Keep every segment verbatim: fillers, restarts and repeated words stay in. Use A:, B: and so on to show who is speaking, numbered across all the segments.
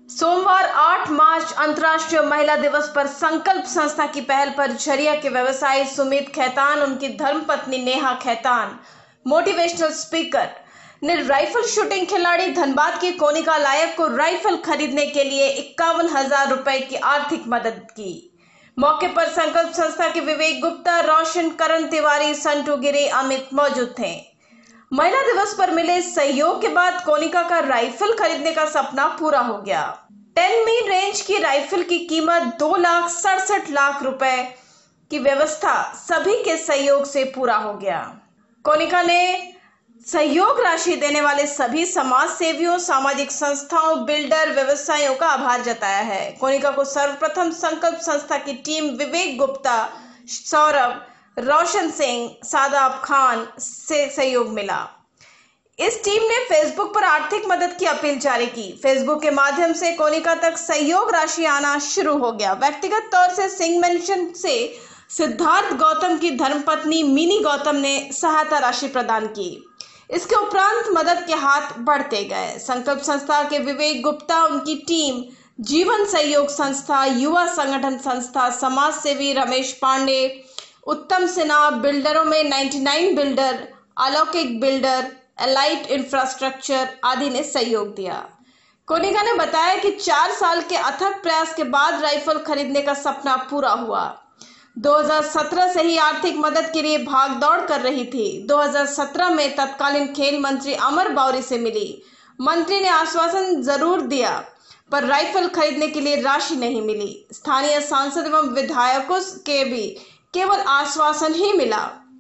A: सोमवार आठ मार्च अंतर्राष्ट्रीय महिला दिवस पर संकल्प संस्था की पहल पर झरिया के व्यवसायी सुमित खैतान, उनकी धर्मपत्नी नेहा खैतान, मोटिवेशनल स्पीकर ने राइफल शूटिंग खिलाड़ी धनबाद की कोनिका लायक को राइफल खरीदने के लिए इक्यावन हजार रुपए की आर्थिक मदद की। मौके पर संकल्प संस्था के विवेक गुप्ता, रोशन, करण तिवारी, संटू गिरी, अमित मौजूद थे। महिला दिवस पर मिले सहयोग के बाद कोनिका का राइफल खरीदने का सपना पूरा हो गया। टेन मी रेंज की राइफल की कीमत दो लाख सड़सठ लाख रुपए की व्यवस्था सभी के सहयोग से पूरा हो गया। कोनिका ने सहयोग राशि देने वाले सभी समाज सेवियों, सामाजिक संस्थाओं, बिल्डर, व्यवसायियों का आभार जताया है। कोनिका को सर्वप्रथम संकल्प संस्था की टीम विवेक गुप्ता, सौरभ, रोशन सिंह, सादाब खान से सहयोग मिला। इस टीम ने फेसबुक पर आर्थिक मदद की अपील जारी की। फेसबुक के माध्यम से कोनिका तक सहयोग राशि आना शुरू हो गया। व्यक्तिगत तौर से सिंह मेंशन से सिद्धार्थ गौतम की धर्मपत्नी मिनी गौतम ने सहायता राशि प्रदान की। इसके उपरांत मदद के हाथ बढ़ते गए। संकल्प संस्था के विवेक गुप्ता, उनकी टीम, जीवन सहयोग संस्था, युवा संगठन संस्था, समाज सेवी रमेश पांडे, उत्तम सिन्हा, बिल्डरों में निन्यानवे बिल्डर, अलौकिक बिल्डर, एलाइट इंफ्रास्ट्रक्चर आदि ने सहयोग दिया। कोनिका ने बताया कि चार साल के अथक प्रयास के बाद राइफल खरीदने का सपना पूरा हुआ। दो हज़ार सत्रह से ही आर्थिक मदद के लिए भागदौड़ कर रही थी। दो हज़ार सत्रह में तत्कालीन खेल मंत्री अमर बावरी से मिली। मंत्री ने आश्वासन जरूर दिया, पर राइफल खरीदने के लिए राशि नहीं मिली। स्थानीय सांसद एवं विधायकों के भी केवल आश्वासन ही मिला।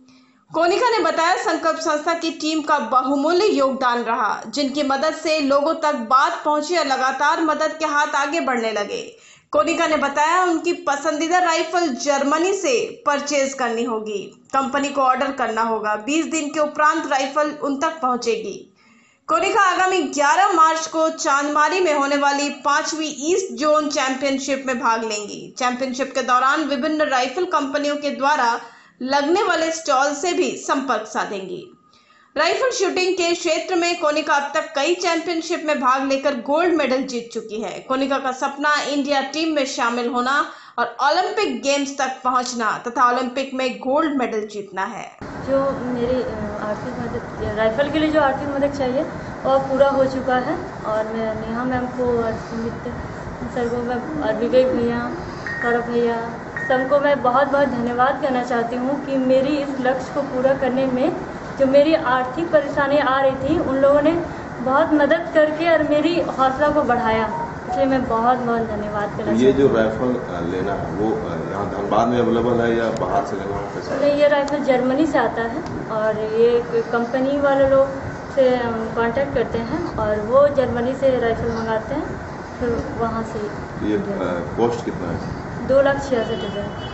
A: कोनिका ने बताया, संकल्प संस्था की टीम का बहुमूल्य योगदान रहा, जिनकी मदद से लोगों तक बात पहुंची और लगातार मदद के हाथ आगे बढ़ने लगे। कोनिका ने बताया, उनकी पसंदीदा राइफल जर्मनी से परचेज करनी होगी। कंपनी को ऑर्डर करना होगा। बीस दिन के उपरांत राइफल उन तक पहुंचेगी। कोनिका आगामी ग्यारह मार्च को चांदमारी में होने वाली पांचवी ईस्ट जोन चैंपियनशिप में भाग लेंगी। चैंपियनशिप के दौरान विभिन्न राइफल कंपनियों के द्वारा लगने वाले स्टॉल से भी संपर्क साधेंगी। राइफल शूटिंग के क्षेत्र में कोनिका अब तक कई चैंपियनशिप में भाग लेकर गोल्ड मेडल जीत चुकी है। कोनिका का सपना इंडिया टीम में शामिल होना और ओलंपिक गेम्स तक पहुंचना तथा ओलंपिक में गोल्ड मेडल जीतना है।
B: जो मेरी आर्थिक मदद, राइफल के लिए जो आर्थिक मदद चाहिए वो पूरा हो चुका है और मैं नेहा मैम को और सुमित सर को मैं और विवेक भैया, सौरभ भैया, सबको मैं बहुत बहुत धन्यवाद कहना चाहती हूँ कि मेरी इस लक्ष्य को पूरा करने में जो मेरी आर्थिक परेशानी आ रही थी, उन लोगों ने बहुत मदद करके और मेरी हौसला को बढ़ाया। इसलिए मैं बहुत बहुत धन्यवाद करना चाहती हूँ।
C: ये जो राइफल लेना है वो यहाँ धनबाद में अवेलेबल है या बाहर से लेना है?
B: नहीं, ये राइफल जर्मनी से आता है और ये कंपनी वाले लोग से कांटेक्ट करते हैं और वो जर्मनी से राइफल मंगाते हैं, फिर वहाँ से।
C: ये कॉस्ट कितना है?
B: दो लाख छियासठ हज़ार।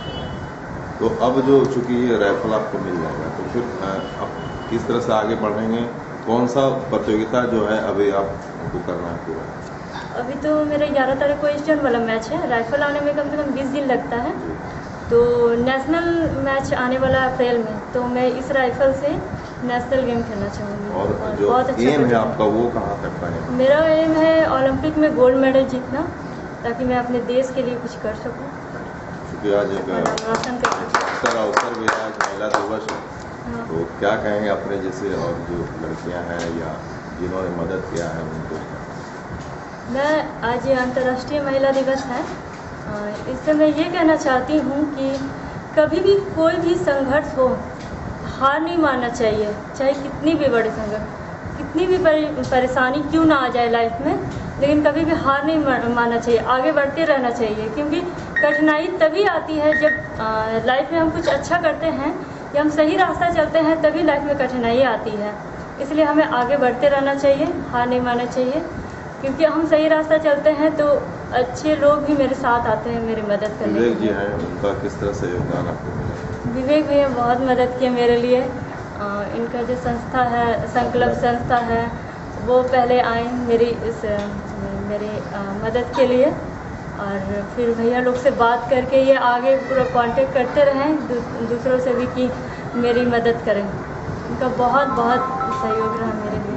C: तो अब जो चूँकि ये राइफल आपको मिल जाएगा, तो फिर आप किस तरह से आगे बढ़ेंगे? कौन सा प्रतियोगिता जो है अभी आपको करना है पूरा?
B: अभी तो मेरा ग्यारह तारीख को ईस्टर्न वाला मैच है। राइफल आने में कम से कम बीस दिन लगता है, तो नेशनल मैच आने वाला अप्रैल में, तो मैं इस राइफल से नेशनल गेम खेलना चाहूँगी।
C: और, और जो
B: बहुत अच्छा
C: एम है आपका वो कहाँ तक का है?
B: मेरा एम है ओलंपिक में गोल्ड मेडल जीतना, ताकि मैं अपने देश के लिए कुछ कर सकूँ।
C: क्योंकि आज एक अवसर अवसर भी आज महिला दिवस है, हाँ। तो क्या कहेंगे अपने जैसे और जो लड़कियां हैं या जिन्होंने मदद किया है उनको?
B: मैं आज ये अंतर्राष्ट्रीय महिला दिवस है, इससे मैं ये कहना चाहती हूँ कि कभी भी कोई भी संघर्ष हो, हार नहीं मानना चाहिए। चाहे कितनी भी बड़ी संघर्ष, कितनी भी परेशानी क्यों ना आ जाए लाइफ में, लेकिन कभी भी हार नहीं मानना चाहिए। आगे बढ़ते रहना चाहिए, क्योंकि कठिनाई तभी आती है जब लाइफ में हम कुछ अच्छा करते हैं या हम सही रास्ता चलते हैं, तभी लाइफ में कठिनाई आती है। इसलिए हमें आगे बढ़ते रहना चाहिए, हार नहीं मानना चाहिए, क्योंकि हम सही रास्ता चलते हैं तो अच्छे लोग भी मेरे साथ आते हैं मेरी मदद करने।
C: विवेक जी हैं, उनका किस तरह से योगदान आपको मिला?
B: विवेक भैया बहुत मदद किए मेरे लिए। आ, इनका जो संस्था है, संकल्प संस्था है, वो पहले आए मेरी इस मेरी आ, मदद के लिए, और फिर भैया लोग से बात करके ये आगे पूरा कांटेक्ट करते रहें दू, दूसरों से भी कि मेरी मदद करें। उनका बहुत बहुत सहयोग रहा मेरे लिए।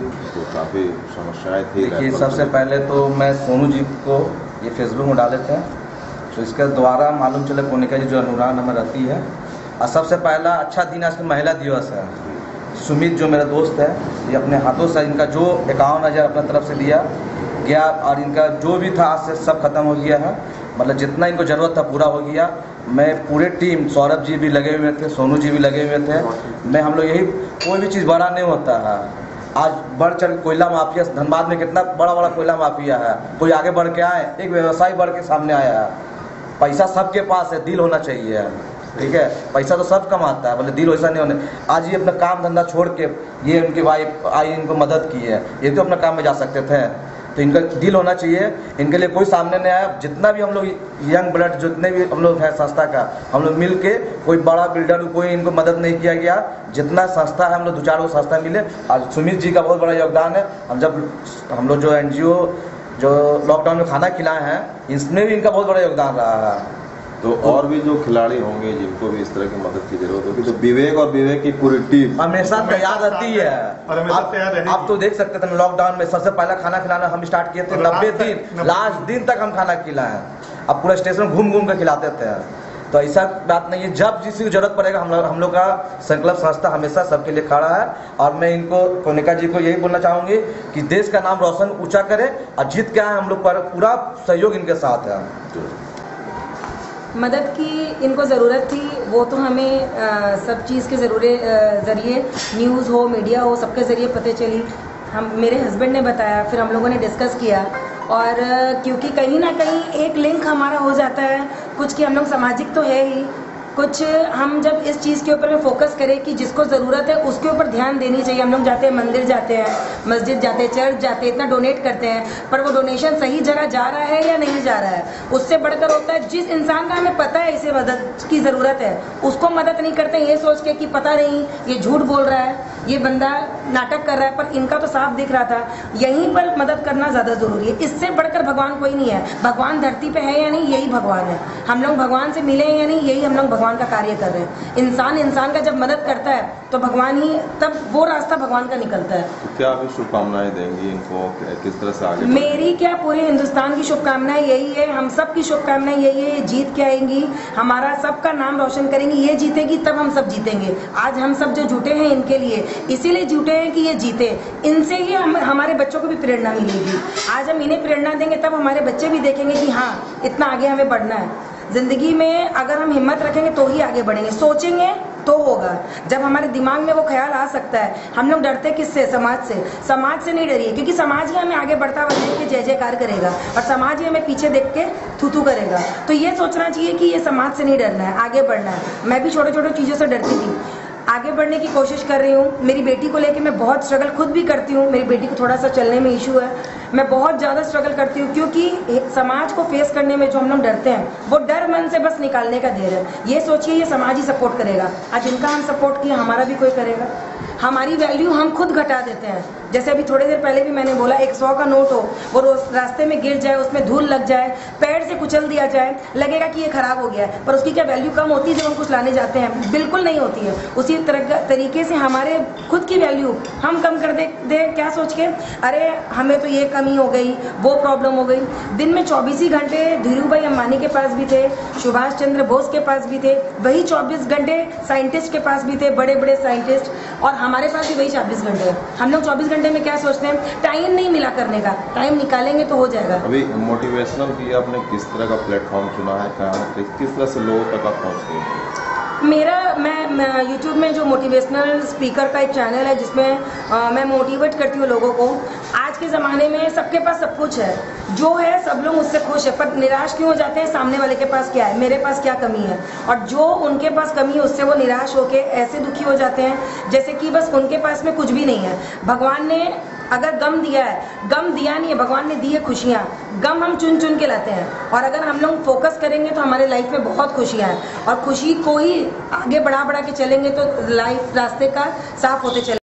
C: काफ़ी समस्याएं थी।
D: देखिए, सबसे पहले तो मैं सोनू जी को ये फेसबुक में डाले थे, तो इसके द्वारा मालूम चला कोनिका जी जो अनुराग में रहती है। और सबसे पहला अच्छा दिन आज महिला दिवस है। सुमित जो मेरा दोस्त है, ये अपने हाथों से इनका जो इक्यावन हज़ार अपने तरफ से दिया गया और इनका जो भी था आज से सब खत्म हो गया है। मतलब जितना इनको ज़रूरत था पूरा हो गया। मैं पूरे टीम, सौरभ जी भी लगे हुए थे, सोनू जी भी लगे हुए थे। मैं हम लोग यही, कोई भी चीज़ बड़ा नहीं होता है। आज बढ़ चढ़ कोयला माफिया, धनबाद में कितना बड़ा बड़ा कोयला माफिया है, कोई आगे बढ़ के आए, एक व्यवसाय बढ़ के सामने आया है। पैसा सबके पास है, दिल होना चाहिए, ठीक है। पैसा तो सब कमाता है, बोले दिल वैसा नहीं होने। आज ये अपना काम धंधा छोड़ के ये उनकी वाइफ आई, इनको मदद की है, ये तो अपना काम में जा सकते थे। तो इनका दिल होना चाहिए, इनके लिए कोई सामने नहीं आया। जितना भी हम लोग यंग ब्लड जितने भी हम लोग हैं संस्था का, हम लोग मिल के, कोई बड़ा बिल्डर कोई इनको मदद नहीं किया गया। जितना संस्था है हम लोग दो चार वो संस्था मिले। आज सुमित जी का बहुत बड़ा योगदान है। हम जब हम लोग जो एन जी ओ जो लॉकडाउन में खाना खिलाए हैं, इसमें भी इनका बहुत बड़ा योगदान रहा है।
C: तो और भी जो खिलाड़ी होंगे जिनको भी इस तरह की मदद की जरूरत होगी, तो विवेक और विवेक की पूरी टीम
D: हमेशा तैयार रहती है। आप, आप तो देख सकते थे लॉकडाउन में सबसे पहला खाना खिलाना हम स्टार्ट किए थे नब्बे दिन, लास्ट दिन तक हम खाना खिलाए। अब पूरा स्टेशन घूम घूम कर खिलाते थे। तो ऐसा बात नहीं है, जब जिसकी जरूरत पड़ेगा हम लोग हम लोग का संकल्प संस्था हमेशा सबके लिए खड़ा है। और मैं इनको कोनिका जी को यही बोलना चाहूँगी कि देश का नाम रोशन ऊंचा करे और जीत के आए। हम लोग पर पूरा सहयोग इनके साथ है।
E: मदद की इनको ज़रूरत थी, वो तो हमें आ, सब चीज़ के ज़रूरे ज़रिए, न्यूज़ हो, मीडिया हो, सबके ज़रिए पता चली। हम मेरे हस्बैंड ने बताया, फिर हम लोगों ने डिस्कस किया। और क्योंकि कहीं ना कहीं एक लिंक हमारा हो जाता है कुछ कि हम लोग सामाजिक तो है ही कुछ। हम जब इस चीज़ के ऊपर में फोकस करें कि जिसको ज़रूरत है उसके ऊपर ध्यान देनी चाहिए। हम लोग जाते हैं, मंदिर जाते हैं, मस्जिद जाते हैं, चर्च जाते हैं, इतना डोनेट करते हैं, पर वो डोनेशन सही जगह जा रहा है या नहीं जा रहा है। उससे बढ़कर होता है जिस इंसान का हमें पता है इसे मदद की ज़रूरत है, उसको मदद नहीं करते ये सोच के कि पता नहीं ये झूठ बोल रहा है, ये बंदा नाटक कर रहा है। पर इनका तो साफ दिख रहा था, यहीं पर मदद करना ज़्यादा ज़रूरी है। इससे बढ़कर भगवान कोई नहीं है। भगवान धरती पे है या नहीं, यही भगवान है। हम लोग भगवान से मिले हैं या नहीं, यही हम लोग भगवान का कार्य कर रहे हैं। इंसान इंसान का जब मदद करता है तो भगवान ही, तब वो रास्ता भगवान का निकलता है।
C: तो क्या आप शुभकामनाएं देंगी इनको, किस तरह से आगे?
E: मेरी क्या, पूरे हिंदुस्तान की शुभकामनाएं यही है, हम सब की शुभकामनाएं यही है। ये जीत के आएंगी, हमारा सबका नाम रोशन करेंगी। ये जीतेगी तब हम सब जीतेंगे। आज हम सब जो जुटे हैं इनके लिए, इसीलिए जुटे हैं कि ये जीते। इनसे ही हम, हमारे बच्चों को भी प्रेरणा मिलेगी। आज हम इन्हें प्रेरणा देंगे तब हमारे बच्चे भी देखेंगे कि हाँ, इतना आगे हमें बढ़ना है। जिंदगी में अगर हम हिम्मत रखेंगे तो ही आगे बढ़ेंगे, सोचेंगे तो होगा। जब हमारे दिमाग में वो ख्याल आ सकता है। हम लोग डरते किससे? समाज से। समाज से नहीं डरिए, क्योंकि समाज ही हमें आगे बढ़ता हुआ देख के जय जयकार करेगा और समाज ही हमें पीछे देख के थू थू करेगा। तो ये सोचना चाहिए कि ये समाज से नहीं डरना है, आगे बढ़ना है। मैं भी छोटे छोटे चीज़ों से डरती थी, आगे बढ़ने की कोशिश कर रही हूँ। मेरी बेटी को लेके मैं बहुत स्ट्रगल खुद भी करती हूँ। मेरी बेटी को थोड़ा सा चलने में इशू है, मैं बहुत ज़्यादा स्ट्रगल करती हूँ, क्योंकि समाज को फेस करने में जो हम लोग डरते हैं, वो डर मन से बस निकालने का देर है। ये सोचिए ये समाज ही सपोर्ट करेगा। आज इनका हम सपोर्ट किया, हमारा भी कोई करेगा। हमारी वैल्यू हम खुद घटा देते हैं। जैसे अभी थोड़ी देर पहले भी मैंने बोला, एक सौ का नोट हो, वो रास्ते में गिर जाए, उसमें धूल लग जाए, पैर से कुचल दिया जाए, लगेगा कि ये खराब हो गया है, पर उसकी क्या वैल्यू कम होती है जब हम कुछ लाने जाते हैं? बिल्कुल नहीं होती है। उसी तरह तरीके से हमारे खुद की वैल्यू हम कम कर दे, दे क्या सोच के, अरे हमें तो ये कमी हो गई, वो प्रॉब्लम हो गई। दिन में चौबीस ही घंटे धीरू भाई अंबानी के पास भी थे, सुभाष चंद्र बोस के पास भी थे, वही चौबीस घंटे साइंटिस्ट के पास भी थे, बड़े बड़े साइंटिस्ट, और हमारे पास भी वही चौबीस घंटे हैं। हम लोग चौबीस घंटे में क्या सोचते हैं? टाइम नहीं मिला करने का। टाइम निकालेंगे तो हो जाएगा।
C: अभी मोटिवेशनल की आपने किस तरह का प्लेटफॉर्म चुना है, कहाँ किस तरह से लोगों तक आप पहुँचते हैं?
E: मेरा मैं, मैं यूट्यूब में जो मोटिवेशनल स्पीकर का एक चैनल है, जिसमें आ, मैं मोटिवेट करती हूँ लोगों को। आज के ज़माने में सबके पास सब कुछ है, जो है सब लोग उससे खुश है, पर निराश क्यों हो जाते हैं? सामने वाले के पास क्या है, मेरे पास क्या कमी है, और जो उनके पास कमी है उससे वो निराश होके ऐसे दुखी हो जाते हैं जैसे कि बस उनके पास में कुछ भी नहीं है। भगवान ने अगर गम दिया है, गम दिया नहीं है, भगवान ने दी है खुशियाँ। गम हम चुन चुन के लाते हैं, और अगर हम लोग फोकस करेंगे तो हमारे लाइफ में बहुत खुशियाँ हैं, और खुशी को ही आगे बढ़ा बढ़ा के चलेंगे तो लाइफ रास्ते का साफ होते चले।